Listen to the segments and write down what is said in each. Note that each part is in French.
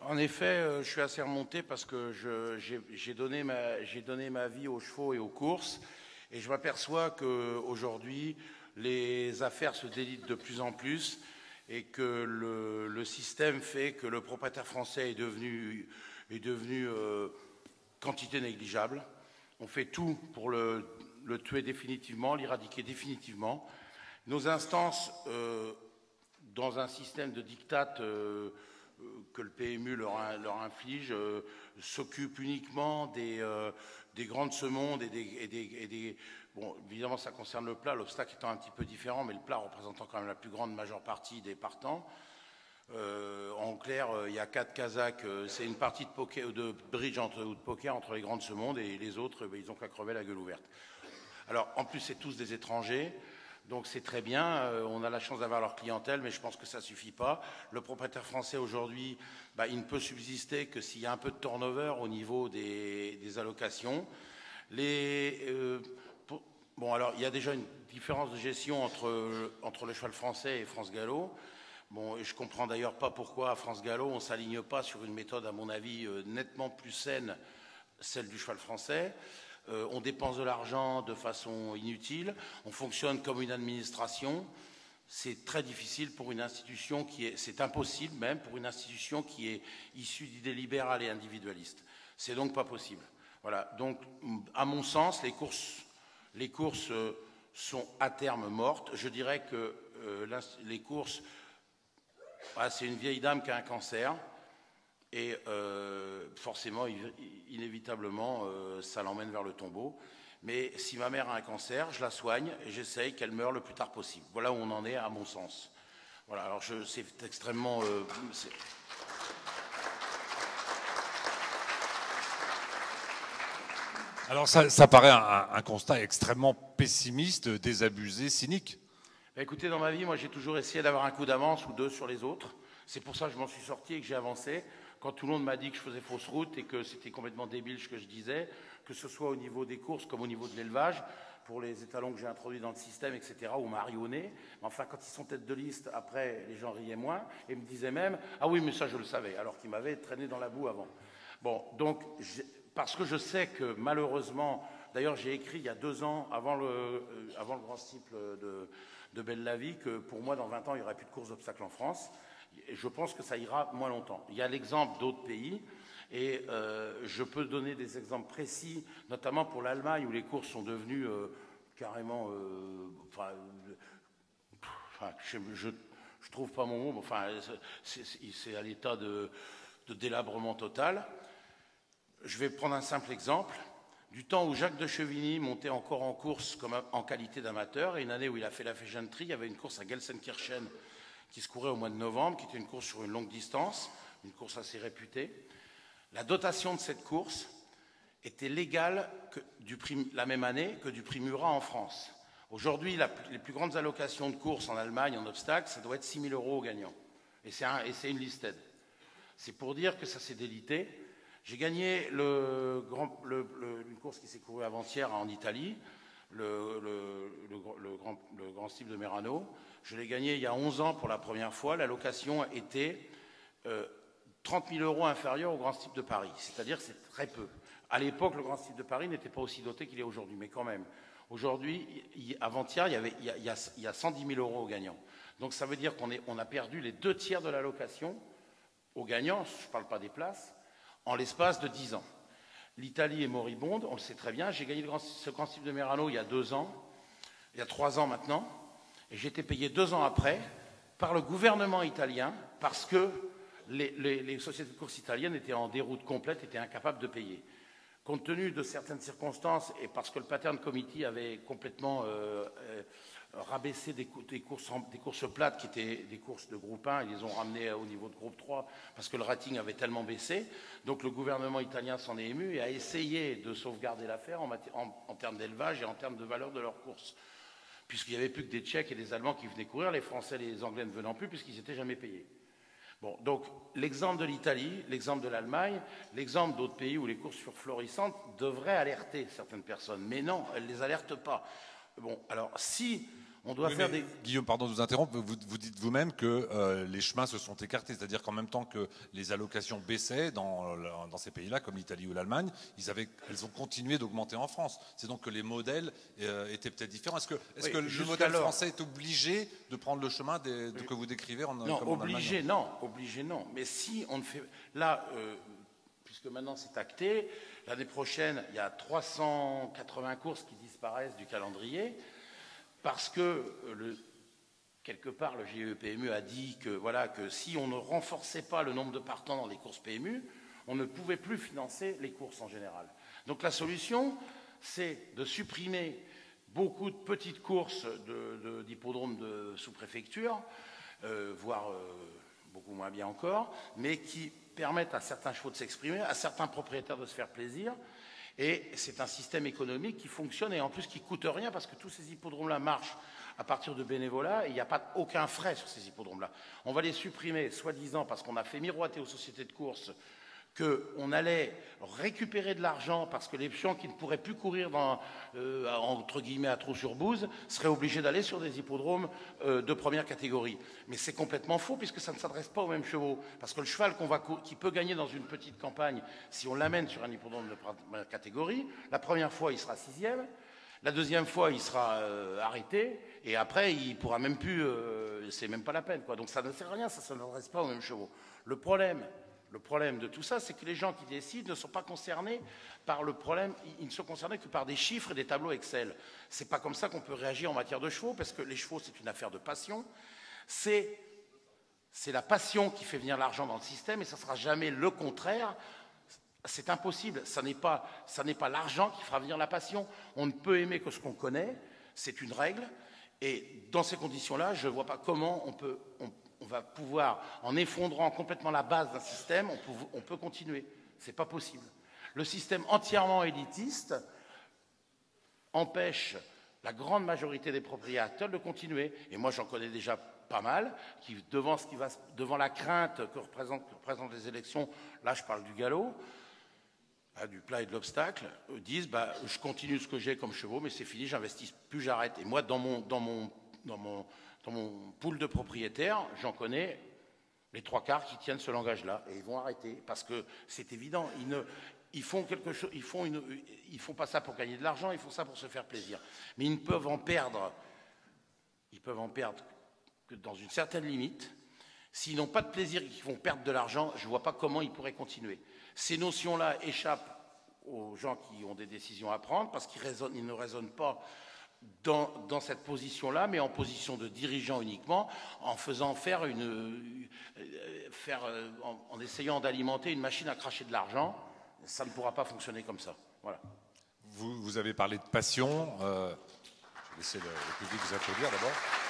En effet, je suis assez remonté parce que j'ai donné ma vie aux chevaux et aux courses, et je m'aperçois qu'aujourd'hui, les affaires se délitent de plus en plus, et que le système fait que le propriétaire français est devenu quantité négligeable. On fait tout pour le tuer définitivement, l'éradiquer définitivement. Nos instances, dans un système de diktat que le PMU leur inflige, s'occupent uniquement des grandes semondes Bon, évidemment, ça concerne le plat, l'obstacle étant un petit peu différent, mais le plat représentant quand même la plus grande majeure partie des partants. En clair, il y a 4 Kazakhs, c'est une partie de bridge ou de poker entre les grandes semondes, et les autres, ils ont qu'à crever la gueule ouverte. Alors, en plus, c'est tous des étrangers. Donc c'est très bien, on a la chance d'avoir leur clientèle, mais je pense que ça ne suffit pas. Le propriétaire français aujourd'hui, il ne peut subsister que s'il y a un peu de turnover au niveau des allocations. Bon, alors il y a déjà une différence de gestion entre le cheval français et France Gallo. Bon, et je ne comprends d'ailleurs pas pourquoi à France Gallo on ne s'aligne pas sur une méthode, à mon avis, nettement plus saine, celle du cheval français. On dépense de l'argent de façon inutile, on fonctionne comme une administration. C'est très difficile pour une institution c'est impossible même pour une institution qui est issue d'idées libérales et individualistes. C'est donc pas possible. Voilà. Donc, à mon sens, les courses sont à terme mortes. Je dirais que les courses, c'est une vieille dame qui a un cancer. Et forcément, inévitablement, ça l'emmène vers le tombeau. Mais si ma mère a un cancer, je la soigne et j'essaye qu'elle meure le plus tard possible. Voilà où on en est, à mon sens. Voilà, alors c'est extrêmement... Alors ça paraît un constat extrêmement pessimiste, désabusé, cynique. Écoutez, dans ma vie, moi j'ai toujours essayé d'avoir un coup d'avance ou 2 sur les autres. C'est pour ça que je m'en suis sorti et que j'ai avancé. Quand tout le monde m'a dit que je faisais fausse route et que c'était complètement débile ce que je disais, que ce soit au niveau des courses comme au niveau de l'élevage, pour les étalons que j'ai introduits dans le système, etc., ou marionné. Mais enfin, quand ils sont tête de liste, après, les gens riaient moins et me disaient même « Ah oui, mais ça, je le savais », alors qu'ils m'avaient traîné dans la boue avant. Bon, donc, parce que je sais que malheureusement, d'ailleurs, j'ai écrit il y a 2 ans, avant le grand cycle de Belle-la-Vie, que pour moi, dans 20 ans, il n'y aurait plus de courses d'obstacles en France. Je pense que ça ira moins longtemps. Il y a l'exemple d'autres pays, et je peux donner des exemples précis, notamment pour l'Allemagne, où les courses sont devenues carrément... je trouve pas mon mot, enfin, c'est à l'état de délabrement total. Je vais prendre un simple exemple. Du temps où Jacques de Chevigny montait encore en course en qualité d'amateur, et une année où il a fait la Fégenterie, il y avait une course à Gelsenkirchen qui se courait au mois de novembre, qui était une course sur une longue distance, une course assez réputée. La dotation de cette course était légale la même année que du prix Murat en France. Aujourd'hui, les plus grandes allocations de courses en Allemagne, en obstacle, ça doit être 6 000 € au gagnant. Et c'est une listed. C'est pour dire que ça s'est délité. J'ai gagné une course qui s'est courue avant-hier en Italie, le grand style de Merano. Je l'ai gagné il y a 11 ans pour la première fois. L'allocation était 30 000 € inférieure au grand style de Paris. C'est-à-dire que c'est très peu. À l'époque, le grand style de Paris n'était pas aussi doté qu'il est aujourd'hui, mais quand même. Aujourd'hui, avant-hier, il y a 110 000 € aux gagnants. Donc ça veut dire qu'on a perdu les 2 tiers de l'allocation aux gagnants, je ne parle pas des places, en l'espace de 10 ans. L'Italie est moribonde, on le sait très bien. J'ai gagné ce grand style de Merano il y a 2 ans, il y a 3 ans maintenant, et j'ai été payé 2 ans après par le gouvernement italien parce que les sociétés de course italiennes étaient en déroute complète, étaient incapables de payer. Compte tenu de certaines circonstances et parce que le Pattern Committee avait complètement rabaissé des courses plates qui étaient des courses de groupe 1, ils les ont ramenées au niveau de groupe 3 parce que le rating avait tellement baissé. Donc le gouvernement italien s'en est ému et a essayé de sauvegarder l'affaire en termes d'élevage et en termes de valeur de leurs courses. Puisqu'il n'y avait plus que des Tchèques et des Allemands qui venaient courir, les Français et les Anglais ne venant plus puisqu'ils n'étaient jamais payés. Bon, donc l'exemple de l'Italie, l'exemple de l'Allemagne, l'exemple d'autres pays où les courses furent florissantes devraient alerter certaines personnes. Mais non, elles ne les alertent pas. Bon, alors si On doit Oui, faire des... Guillaume, pardon de vous interrompre, vous dites vous-même que les chemins se sont écartés, c'est-à-dire qu'en même temps que les allocations baissaient dans ces pays-là, comme l'Italie ou l'Allemagne, elles ont continué d'augmenter en France. C'est donc que les modèles étaient peut-être différents. Est-ce que le modèle français est obligé de prendre le chemin que vous décrivez Non, obligé non. Mais si on ne fait... Là, puisque maintenant c'est acté, l'année prochaine, il y a 380 courses qui disparaissent du calendrier, parce que, quelque part, le GIE-PMU a dit que, voilà, que si on ne renforçait pas le nombre de partants dans les courses PMU, on ne pouvait plus financer les courses en général. Donc la solution, c'est de supprimer beaucoup de petites courses d'hippodromes de sous-préfecture, voire beaucoup moins bien encore, mais qui permettent à certains chevaux de s'exprimer, à certains propriétaires de se faire plaisir. Et c'est un système économique qui fonctionne et en plus qui ne coûte rien parce que tous ces hippodromes-là marchent à partir de bénévolat et il n'y a pas aucun frais sur ces hippodromes-là. On va les supprimer, soi-disant, parce qu'on a fait miroiter aux sociétés de course qu'on allait récupérer de l'argent parce que les gens qui ne pourraient plus courir entre guillemets à Trou-sur-Bouze seraient obligés d'aller sur des hippodromes de première catégorie. Mais c'est complètement faux puisque ça ne s'adresse pas aux mêmes chevaux. Parce que le cheval qui peut gagner dans une petite campagne, si on l'amène sur un hippodrome de première catégorie, la première fois il sera 6e, la deuxième fois il sera arrêté et après il ne pourra même plus, c'est même pas la peine, quoi. Donc ça ne sert à rien, ça ne s'adresse pas aux mêmes chevaux. Le problème de tout ça, c'est que les gens qui décident ne sont pas concernés par le problème, ils ne sont concernés que par des chiffres et des tableaux Excel. C'est pas comme ça qu'on peut réagir en matière de chevaux, parce que les chevaux, c'est une affaire de passion. C'est la passion qui fait venir l'argent dans le système, et ça ne sera jamais le contraire. C'est impossible. Ça n'est pas l'argent qui fera venir la passion. On ne peut aimer que ce qu'on connaît, c'est une règle. Et dans ces conditions-là, je ne vois pas comment on va pouvoir, en effondrant complètement la base d'un système, on peut continuer. Ce n'est pas possible. Le système entièrement élitiste empêche la grande majorité des propriétaires de continuer. Et moi, j'en connais déjà pas mal, qui, devant la crainte que représentent les élections, là je parle du galop, du plat et de l'obstacle, disent je continue ce que j'ai comme chevaux, mais c'est fini, j'investis plus, j'arrête. Et moi, dans mon pool de propriétaires, j'en connais les 3/4 qui tiennent ce langage-là, et ils vont arrêter, parce que c'est évident, ils font quelque chose, ils font pas ça pour gagner de l'argent, ils font ça pour se faire plaisir. Mais ils peuvent en perdre que dans une certaine limite. S'ils n'ont pas de plaisir et qu'ils vont perdre de l'argent, je ne vois pas comment ils pourraient continuer. Ces notions-là échappent aux gens qui ont des décisions à prendre, parce qu'ils ne raisonnent pas dans cette position-là, mais en position de dirigeant uniquement, en faisant en essayant d'alimenter une machine à cracher de l'argent. Ça ne pourra pas fonctionner comme ça. Voilà. Vous avez parlé de passion. Je vais laisser le public vous applaudir d'abord.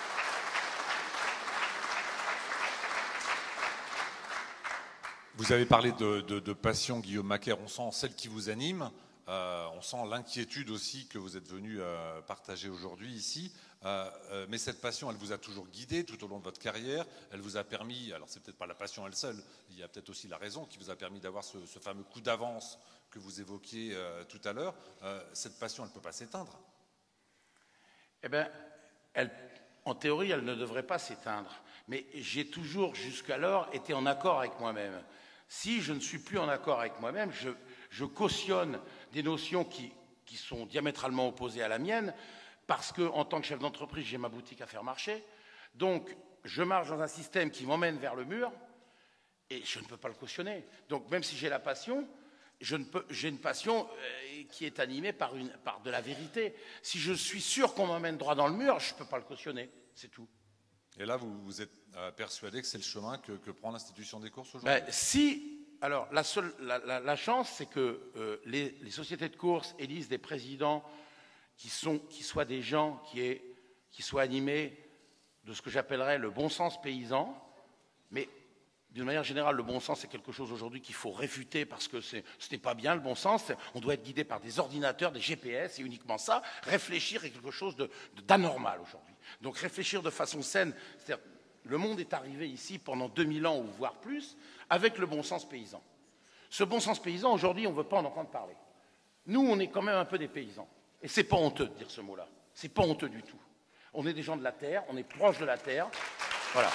Vous avez parlé de passion, Guillaume Macaire. On sent celle qui vous anime. On sent l'inquiétude aussi que vous êtes venu partager aujourd'hui ici. Mais cette passion, elle vous a toujours guidé tout au long de votre carrière. Elle vous a permis, alors c'est peut-être pas la passion elle seule, il y a peut-être aussi la raison qui vous a permis d'avoir ce fameux coup d'avance que vous évoquiez tout à l'heure. Cette passion, elle ne peut pas s'éteindre. Eh bien, en théorie, elle ne devrait pas s'éteindre. Mais j'ai toujours, jusqu'alors, été en accord avec moi-même. Si je ne suis plus en accord avec moi-même, je cautionne des notions qui sont diamétralement opposées à la mienne, parce qu'en tant que chef d'entreprise, j'ai ma boutique à faire marcher. Donc, je marche dans un système qui m'emmène vers le mur, et je ne peux pas le cautionner. Donc, même si j'ai la passion, j'ai une passion qui est animée par de la vérité. Si je suis sûr qu'on m'emmène droit dans le mur, je ne peux pas le cautionner, c'est tout. Et là, vous êtes persuadé que c'est le chemin que prend l'institution des courses aujourd'hui ? Alors, la chance, c'est que les sociétés de courses élisent des présidents qui soient des gens qui soient animés de ce que j'appellerais le bon sens paysan. Mais d'une manière générale, le bon sens, c'est quelque chose aujourd'hui qu'il faut réfuter parce que ce n'est pas bien le bon sens. On doit être guidé par des ordinateurs, des GPS et uniquement ça. Réfléchir est quelque chose d'anormal aujourd'hui. Donc réfléchir de façon saine, c'est-à-dire le monde est arrivé ici pendant 2000 ans ou voire plus avec le bon sens paysan. Ce bon sens paysan, aujourd'hui, on ne veut pas en entendre parler. Nous, on est quand même un peu des paysans. Et c'est pas honteux de dire ce mot-là. C'est pas honteux du tout. On est des gens de la terre, on est proche de la terre. Voilà.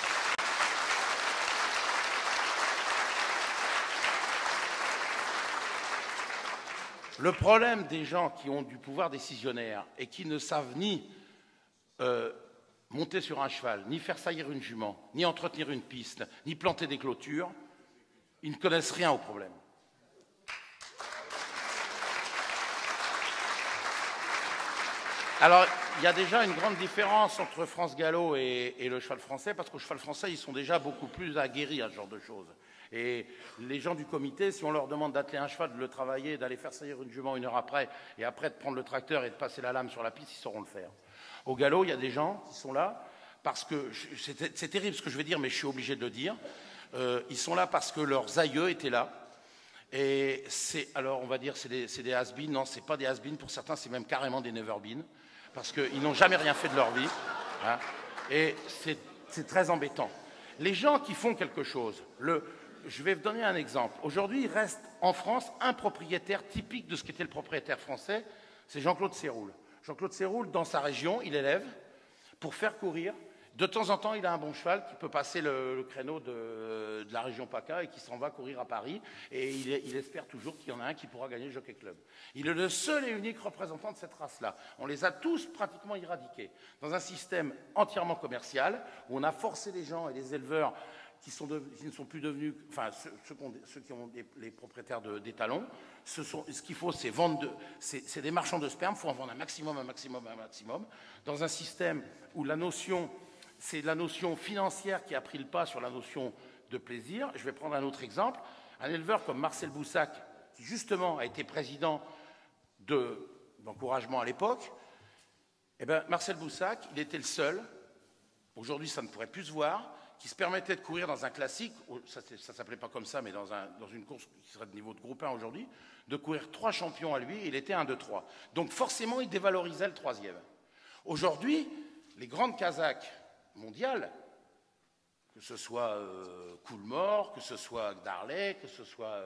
Le problème des gens qui ont du pouvoir décisionnaire et qui ne savent ni monter sur un cheval, ni faire saillir une jument, ni entretenir une piste, ni planter des clôtures, ils ne connaissent rien au problème. Alors, il y a déjà une grande différence entre France Gallo et le cheval français, parce qu'au cheval français, ils sont déjà beaucoup plus aguerris à ce genre de choses. Et les gens du comité, si on leur demande d'atteler un cheval, de le travailler, d'aller faire saillir une jument 1 heure après, et après de prendre le tracteur et de passer la lame sur la piste, ils sauront le faire. Au galop, il y a des gens qui sont là, parce que, c'est terrible ce que je vais dire, mais je suis obligé de le dire, ils sont là parce que leurs aïeux étaient là. Et c'est, alors on va dire, c'est des has-been. Non, c'est pas des has-been, pour certains, c'est même carrément des never-been, parce qu'ils n'ont jamais rien fait de leur vie. Hein, et c'est très embêtant. Les gens qui font quelque chose, je vais vous donner un exemple. Aujourd'hui, il reste en France un propriétaire typique de ce qu'était le propriétaire français, c'est Jean-Claude Séroul. Jean-Claude Séroul, dans sa région, il élève pour faire courir. De temps en temps, il a un bon cheval qui peut passer le créneau de la région PACA et qui s'en va courir à Paris. Et il espère toujours qu'il y en a un qui pourra gagner le Jockey Club. Il est le seul et unique représentant de cette race-là. On les a tous pratiquement éradiqués. Dans un système entièrement commercial, où on a forcé les gens et les éleveurs qui ne sont plus devenus, enfin ceux qui ont les propriétaires d'étalons, ce qu'il faut, c'est vendre, c'est des marchands de sperme, il faut en vendre un maximum, un maximum, un maximum, dans un système où c'est la notion financière qui a pris le pas sur la notion de plaisir. Je vais prendre un autre exemple, un éleveur comme Marcel Boussac, qui justement a été président d'encouragement à l'époque. Eh bien, Marcel Boussac, il était le seul, aujourd'hui ça ne pourrait plus se voir, qui se permettait de courir dans un classique, ça ne s'appelait pas comme ça, mais dans une course qui serait de niveau de groupe 1 aujourd'hui, de courir 3 champions à lui, et il était 1, 2, 3. Donc forcément, il dévalorisait le 3e. Aujourd'hui, les grandes Kazakhs mondiales, que ce soit Coolmore, que ce soit Darley, que ce soit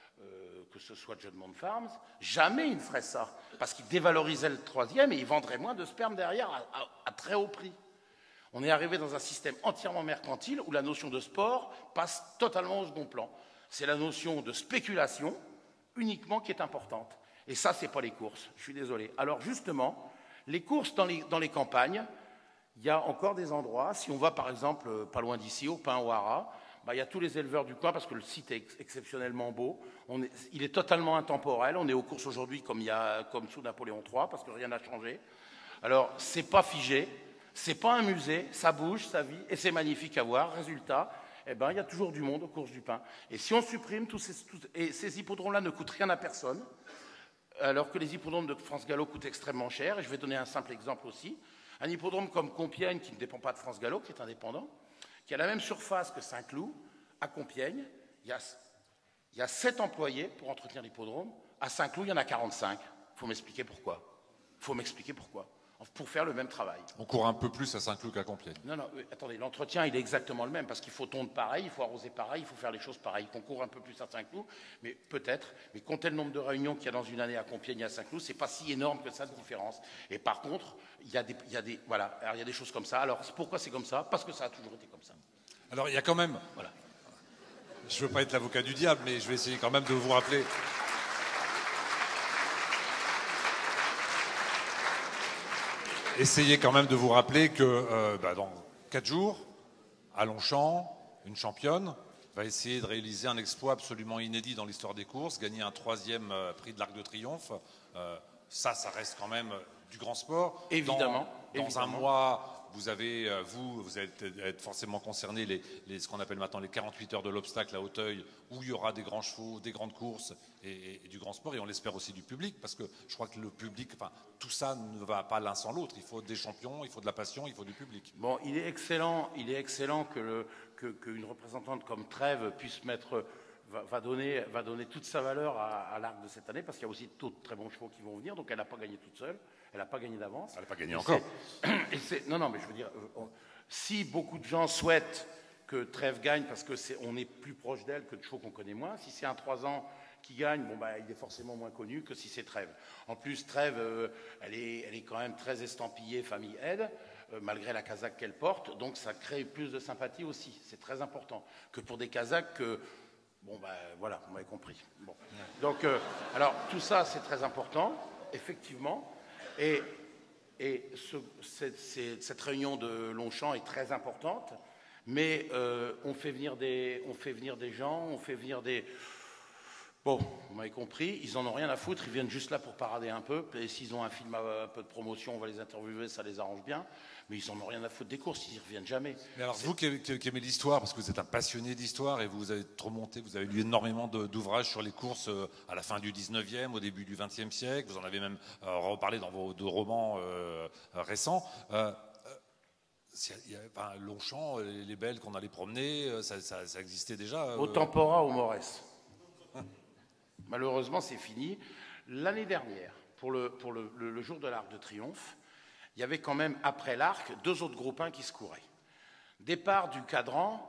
Juddmonte Farms, jamais ils ne feraient ça, parce qu'ils dévalorisaient le 3e et ils vendraient moins de sperme derrière à très haut prix. On est arrivé dans un système entièrement mercantile où la notion de sport passe totalement au second plan. C'est la notion de spéculation uniquement qui est importante. Et ça, ce n'est pas les courses, je suis désolé. Alors justement, les courses dans les campagnes, il y a encore des endroits, si on va par exemple pas loin d'ici, au Pin au Hara, il y a tous les éleveurs du coin parce que le site est exceptionnellement beau. Il est totalement intemporel. On est aux courses aujourd'hui comme sous Napoléon III parce que rien n'a changé. Alors, c'est pas figé. C'est pas un musée, ça bouge, ça vit, et c'est magnifique à voir. Résultat, il y a toujours du monde aux courses du Pin. Et si on supprime ces hippodromes-là ne coûtent rien à personne, alors que les hippodromes de France Gallo coûtent extrêmement cher, et je vais donner un simple exemple aussi. Un hippodrome comme Compiègne, qui ne dépend pas de France Gallo, qui est indépendant, qui a la même surface que Saint-Cloud, à Compiègne, il y a 7 employés pour entretenir l'hippodrome. À Saint-Cloud, il y en a 45. Il faut m'expliquer pourquoi. Pour faire le même travail. On court un peu plus à Saint-Cloud qu'à Compiègne. Non, attendez, l'entretien, il est exactement le même, parce qu'il faut tondre pareil, il faut arroser pareil, il faut faire les choses pareilles. On court un peu plus à Saint-Cloud, mais peut-être, mais comptez le nombre de réunions qu'il y a dans une année à Compiègne et à Saint-Cloud, c'est pas si énorme que ça de différence. Et par contre, il y a des choses comme ça. Alors, pourquoi c'est comme ça? Parce que ça a toujours été comme ça. Alors, il y a quand même... Voilà. Je ne veux pas être l'avocat du diable, mais je vais essayer quand même de vous rappeler... Essayez quand même de vous rappeler que dans 4 jours, à Longchamp, une championne va essayer de réaliser un exploit absolument inédit dans l'histoire des courses, gagner un 3e prix de l'Arc de Triomphe. Ça reste quand même du grand sport. Évidemment. Dans un mois, vous allez être forcément concerné ce qu'on appelle maintenant les 48 heures de l'obstacle à Auteuil, où il y aura des grands chevaux, des grandes courses et du grand sport, et on l'espère aussi du public, parce que je crois que le public, tout ça ne va pas l'un sans l'autre. Il faut des champions, il faut de la passion, il faut du public. Bon, il est excellent qu'une représentante comme Trèves puisse va donner toute sa valeur à l'Arc de cette année, parce qu'il y a aussi d'autres très bons chevaux qui vont venir, donc elle n'a pas gagné toute seule, elle n'a pas gagné d'avance. Elle n'a pas gagné encore. Non, mais je veux dire, si beaucoup de gens souhaitent que Trèves gagne parce qu'on est plus proche d'elle que de chevaux qu'on connaît moins. Si c'est un 3 ans qui gagne, bon, bah, il est forcément moins connu que si c'est Trèves. En plus, Trèves, elle est quand même très estampillée famille Aide, malgré la casaque qu'elle porte, donc ça crée plus de sympathie aussi. C'est très important que pour des casaques bon, ben voilà, vous m'avez compris. Bon. Donc, alors, tout ça, c'est très important, effectivement. Et cette réunion de Longchamp est très importante, mais on fait venir des gens, on fait venir des... Bon, vous m'avez compris, ils en ont rien à foutre, ils viennent juste là pour parader un peu, et s'ils ont un film un peu de promotion, on va les interviewer, ça les arrange bien, mais ils en ont rien à foutre des courses, ils ne reviennent jamais. Mais alors vous qui aimez l'histoire, parce que vous êtes un passionné d'histoire, et vous avez remonté, vous avez lu énormément d'ouvrages sur les courses à la fin du 19e, au début du 20e siècle, vous en avez même reparlé dans vos 2 romans récents. Longchamp, les belles qu'on allait promener, ça existait déjà Au Tempora, au Morès. Malheureusement, c'est fini. L'année dernière, pour le jour de l'Arc de Triomphe, il y avait quand même, après l'Arc, 2 autres groupes 1 qui se couraient. Départ du cadran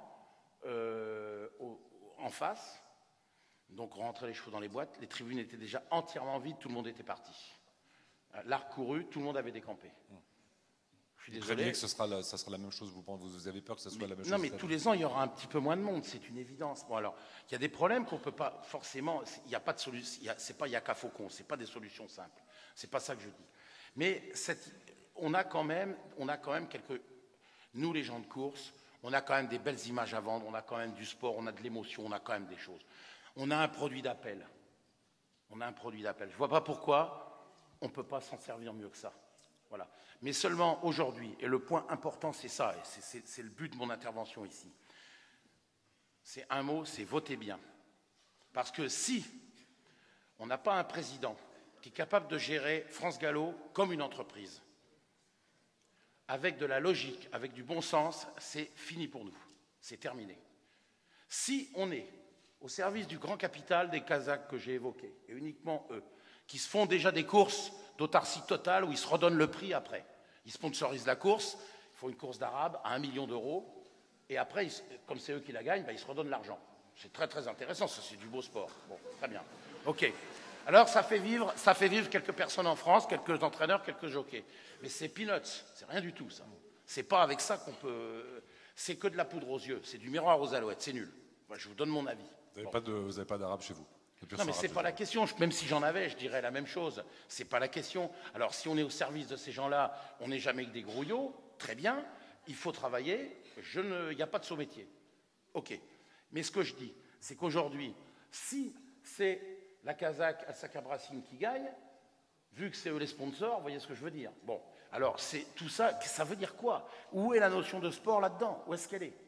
en face, donc on rentrait les chevaux dans les boîtes, les tribunes étaient déjà entièrement vides, tout le monde était parti. L'Arc couru, tout le monde avait décampé. Je suis désolé. Que ça sera la même chose, vous avez peur que ça soit la même chose? Non, mais tous les ans, il y aura un petit peu moins de monde, c'est une évidence. Bon, alors, il y a des problèmes qu'on ne peut pas forcément... Il n'y a pas de solution, c'est pas Yaka Faucon, ce n'est pas des solutions simples. C'est pas ça que je dis. Mais on a quand même quelques... Nous, les gens de course, on a quand même des belles images à vendre, on a quand même du sport, on a de l'émotion, on a quand même des choses. On a un produit d'appel. Je ne vois pas pourquoi on ne peut pas s'en servir mieux que ça. Voilà. Mais seulement aujourd'hui, et le point important, c'est ça, et c'est le but de mon intervention ici. C'est un mot, c'est voter bien. Parce que si on n'a pas un président qui est capable de gérer France Gallo comme une entreprise, avec de la logique, avec du bon sens, c'est fini pour nous. C'est terminé. Si on est au service du grand capital des Kazakhs que j'ai évoqués, et uniquement eux, qui se font déjà des courses d'autarcie totale où ils se redonnent le prix après. Ils sponsorisent la course, ils font une course d'arabe à 1 million d'euros, et après, comme c'est eux qui la gagnent, ben, ils se redonnent l'argent. C'est très très intéressant, ça c'est du beau sport. Bon, très bien. Ok. Alors ça fait vivre quelques personnes en France, quelques entraîneurs, quelques jockeys. Mais c'est peanuts, c'est rien du tout ça. C'est pas avec ça qu'on peut... C'est que de la poudre aux yeux, c'est du miroir aux alouettes, c'est nul. Moi, je vous donne mon avis. Vous n'avez pas d'arabe chez vous? Non, mais ce n'est pas la question. Même si j'en avais, je dirais la même chose. Ce n'est pas la question. Alors, si on est au service de ces gens-là, on n'est jamais que des grouillots, très bien. Il faut travailler. Il n'y a pas de saut-métier. OK. Mais ce que je dis, c'est qu'aujourd'hui, si c'est la Kazakh Al-Saka Bracing qui gagne, vu que c'est eux les sponsors, vous voyez ce que je veux dire? Bon, alors, tout ça, ça veut dire quoi? Où est la notion de sport là-dedans? Où est-ce qu'elle est?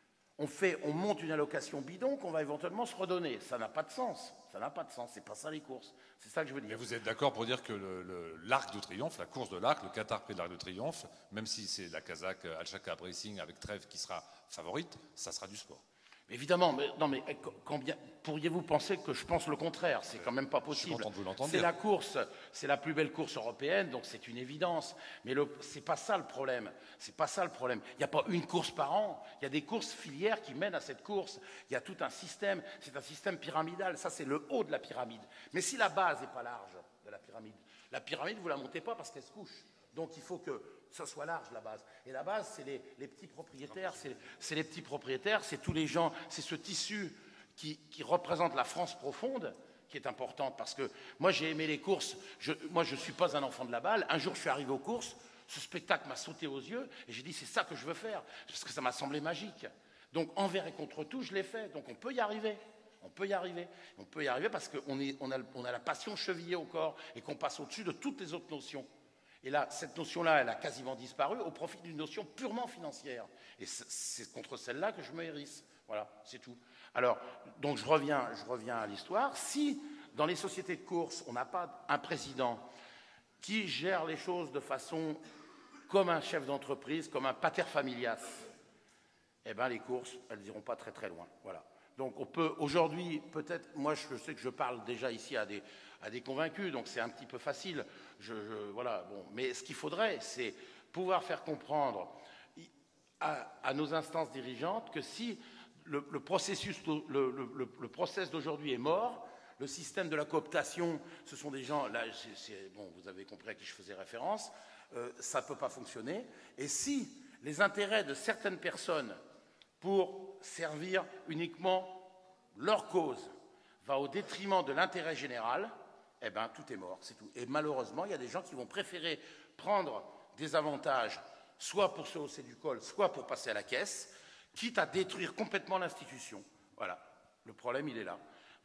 On monte une allocation bidon qu'on va éventuellement se redonner. Ça n'a pas de sens. Ça n'a pas de sens. C'est pas ça les courses. C'est ça que je veux dire. Mais vous êtes d'accord pour dire que l'Arc de Triomphe, la course de l'Arc, le Qatar Prix de l'Arc de Triomphe, même si c'est la Kazakh Al-Saka Racing avec Trèves qui sera favorite, ça sera du sport? Évidemment, mais non, mais combien pourriez-vous penser que je pense le contraire? C'est quand même pas possible. Je suis content de vous l'entendre C'est dire. la course, c'est la plus belle course européenne, donc c'est une évidence. Mais c'est pas ça le problème. C'est pas ça le problème. Il n'y a pas une course par an. Il y a des courses filières qui mènent à cette course. Il y a tout un système. C'est un système pyramidal. Ça, c'est le haut de la pyramide. Mais si la base n'est pas large de la pyramide, vous la montez pas parce qu'elle se couche. Donc il faut que ça soit large, la base. Et la base, c'est les petits propriétaires, c'est les petits propriétaires, c'est tous les gens, c'est ce tissu qui représente la France profonde, qui est importante. Parce que moi, j'ai aimé les courses. Moi, je ne suis pas un enfant de la balle. Un jour, je suis arrivé aux courses, ce spectacle m'a sauté aux yeux, et j'ai dit, c'est ça que je veux faire, parce que ça m'a semblé magique. Donc, envers et contre tout, je l'ai fait. Donc, on peut y arriver. On peut y arriver. On peut y arriver parce qu'on a la passion chevillée au corps et qu'on passe au-dessus de toutes les autres notions. Et là, cette notion-là, elle a quasiment disparu au profit d'une notion purement financière. Et c'est contre celle-là que je me hérisse. Voilà, c'est tout. Alors, donc je reviens à l'histoire. Si, dans les sociétés de course, on n'a pas un président qui gère les choses de façon comme un chef d'entreprise, comme un pater familias, eh bien, les courses, elles n'iront pas très très loin. Voilà. Donc on peut aujourd'hui, peut-être, moi je sais que je parle déjà ici à des convaincus, donc c'est un petit peu facile. Voilà, bon. Mais ce qu'il faudrait, c'est pouvoir faire comprendre à nos instances dirigeantes que si le process d'aujourd'hui est mort, le système de la cooptation, ce sont des gens, là, bon, vous avez compris à qui je faisais référence, ça ne peut pas fonctionner. Et si les intérêts de certaines personnes pour servir uniquement leur cause va au détriment de l'intérêt général, eh bien, tout est mort, c'est tout. Et malheureusement, il y a des gens qui vont préférer prendre des avantages, soit pour se hausser du col, soit pour passer à la caisse, quitte à détruire complètement l'institution. Voilà, le problème, il est là.